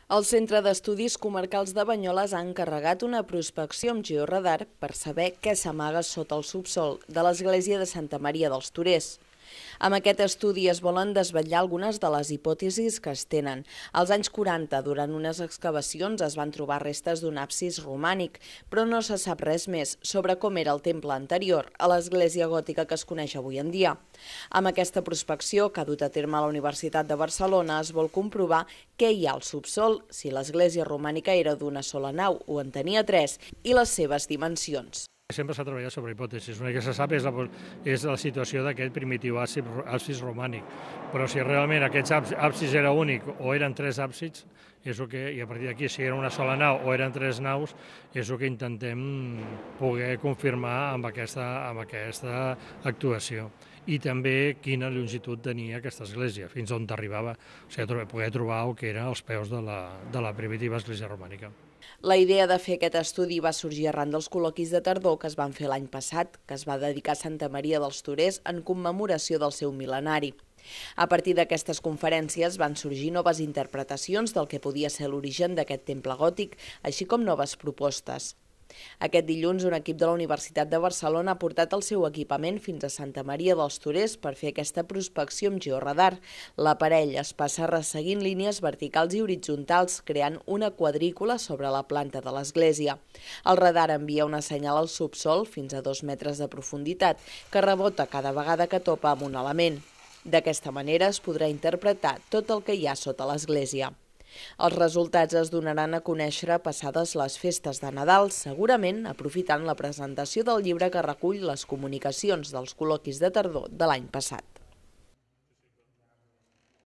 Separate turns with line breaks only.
El Centre d'Estudis Comarcals de Banyoles ha encarregat una prospecció amb georadar per saber què s'amaga sota el subsòl de l'església de Santa Maria dels Torers. Amb aquest estudi es volen desvetllar algunes de les hipòtesis que es tenen. Als anys 40, durant unes excavacions, es van trobar restes d'un absis romànic, però no se sap res més sobre com era el temple anterior a l'església gòtica que es coneix avui en dia. Amb aquesta prospecció, que ha dut a terme a la Universitat de Barcelona, es vol comprovar què hi ha al subsòl, si l'església romànica era d'una sola nau o en tenia tres, i les seves dimensions.
Sempre s'ha treballat sobre hipòtesis. L'únic que se sap és la situació d'aquest primitiu absis romànic. Però si realment aquest absis era únic o eren tres absis, i a partir d'aquí si era una sola nau o eren tres naus, és el que intentem poder confirmar amb aquesta actuació. I també quina longitud tenia aquesta església, fins on arribava, o sigui, poder trobar el que eren els peus de la primitiva església romànica.
La idea de fer aquest estudi va sorgir arran dels col·loquis de tardor que es van fer l'any passat, que es va dedicar a Santa Maria dels Torers en commemoració del seu mil·lenari. A partir d'aquestes conferències van sorgir noves interpretacions del que podia ser l'origen d'aquest temple gòtic, així com noves propostes. Aquest dilluns, un equip de la Universitat de Barcelona ha portat el seu equipament fins a Santa Maria dels Torers per fer aquesta prospecció amb georadar. L'aparell es passa resseguint línies verticals i horitzontals, creant una quadrícula sobre la planta de l'església. El radar envia una senyal al subsòl fins a 2 metres de profunditat, que rebota cada vegada que topa amb un element. D'aquesta manera es podrà interpretar tot el que hi ha sota l'església. Els resultats es donaran a conèixer passades les festes de Nadal, segurament aprofitant la presentació del llibre que recull les comunicacions dels col·loquis de tardor de l'any passat.